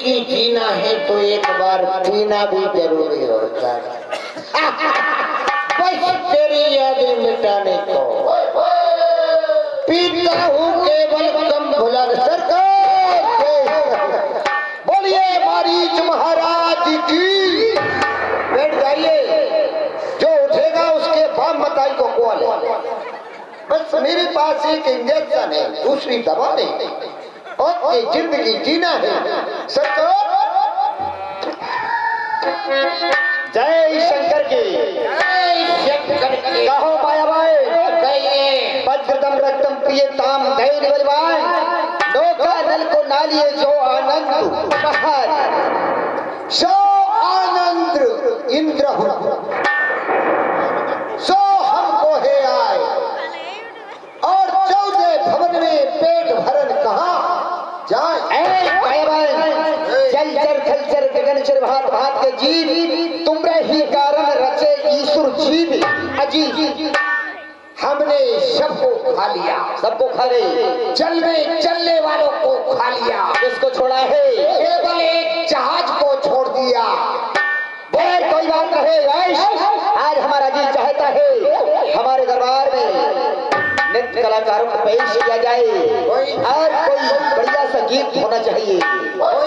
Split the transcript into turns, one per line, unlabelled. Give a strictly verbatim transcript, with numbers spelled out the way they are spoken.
जिंदगी जीना है तो एक बार पीना भी जरूरी होता है। बस तेरी यादें मिटाने को पीता हूँ केवल कम भुला। सरकार बोलिए मारीच महाराज की। बैठ जाइए, जो उठेगा उसके बाप मताई को कॉल है। बस मेरे पास एक इंजेक्शन है, दूसरी दवा नहीं, और ये जिंदगी जीना है। सरकार
जय शंकर की,
जय शंकर की।
कहो मायाबाई,
कहिए।
वज्रदम रक्तम प्रियताम धैर्य बलवान, नौका नल को नालिए जो आनंद बहार,
सो आनंद इंद्र हूँ, सो हमको है आए, और चौदह भवन में पेट भरन कहाँ जाए।
जल चर थल चर गगन चर भात भात के जीव, तुमरे ही कारण रचे ईश्वर जीव अजीब।
हमने सबको खा लिया,
सबको खा गए,
चलने चलने वालों को खा लिया।
किसको छोड़ा है?
केवल एक जहाज को छोड़ दिया।
बोल कोई बात रहे, आज हमारा जी चाहता है हमारे दरबार में नृत्य कलाकारों को पेश किया जाए और कोई बढ़िया सा गीत होना चाहिए।